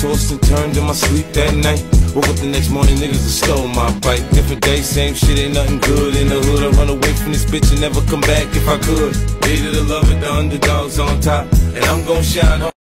tossed and turned in my sleep that night. Woke up the next morning, niggas have stole my bike. Different day, same shit, ain't nothing good in the hood. I run away from this bitch and never come back if I could. Hated the love of the underdogs on top, and I'm gon' shine hard.